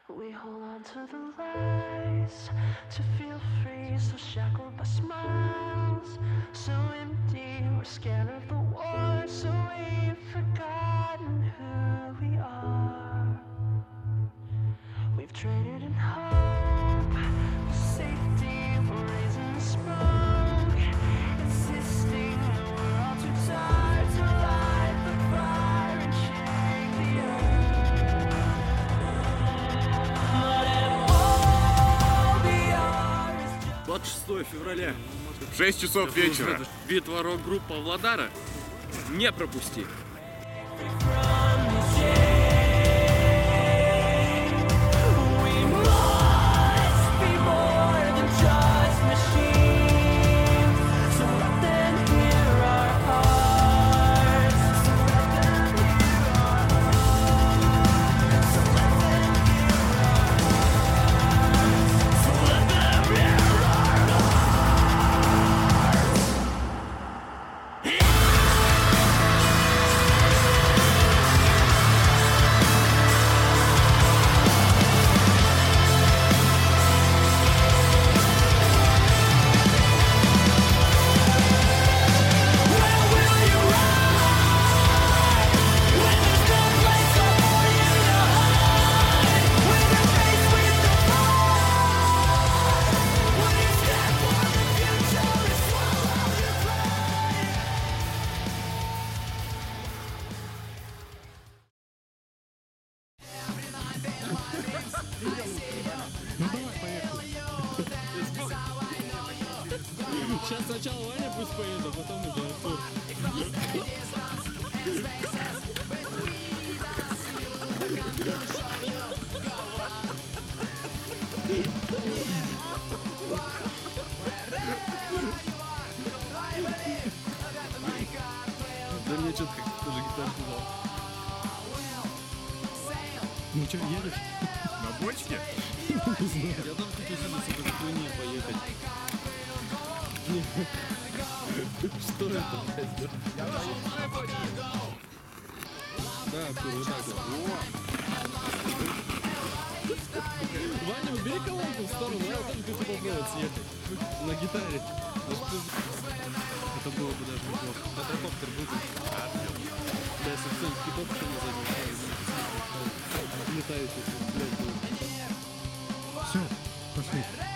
We hold on to the lies, to feel free, so shackled by smiles, so empty, we're scared of the war, so we've forgotten who we are. We've traded in hope for safety, we're raising the smoke, insisting that we're all too tired to light the fire and shake the earth. But if all we are is just 26 февраля. 6 часов вечера. Битва рок-групп Павлодара. Не пропусти. from the shame. We must be more than just machines. So let them hear our hearts. So let them hear our hearts. So let them hear our hearts. So let them hear our Where will you ride? When there's no place for you to hide. When you're faced with the fight. When you stand for the future and swallow your pride. Сейчас сначала Ваня пусть поедет, а потом уже Артур. Да мне что-то как тоже гитарку дал. Ну что, едешь? На бочке? Я там хочу сюда с этой хуйней поехать. Что это, блядь? Да, Артур, вот так вот. Ваня, убери колонку в сторону, я вот хочу попробовать съехать. На гитаре. Это было бы даже неплохо. Квадрокоптер будет. Да, если кто-нибудь киток на заднем плане летающий, блядь, будет. Все, пошли.